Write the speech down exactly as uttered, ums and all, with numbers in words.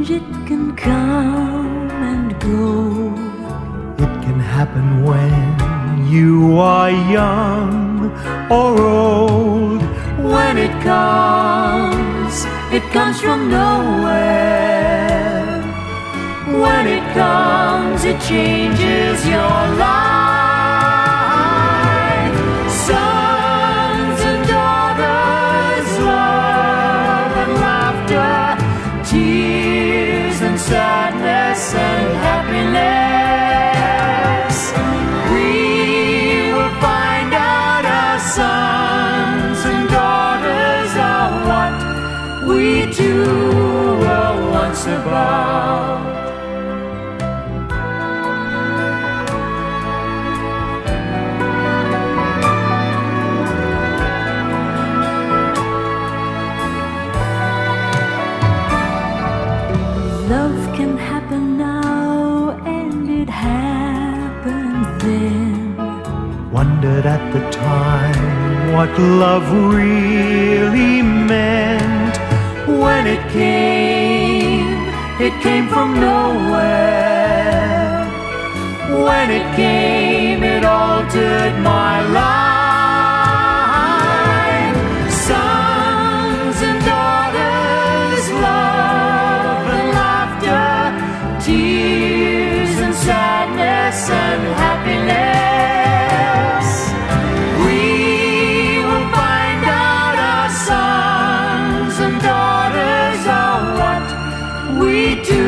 change, it can come and go. It can happen when you are young or old. When it comes, it comes from nowhere. When it comes, it changes your life. Sons and daughters, love and laughter, tears and sadness and happiness. We will find out our sons and daughters are what we two were once about. Love can happen now, and it happened then. Wondered at the time what love really meant. When it came, it came from nowhere. When it came, it altered my life. Sons and daughters, love and laughter, tears and sadness and happiness. We will find out our sons and daughters are what we do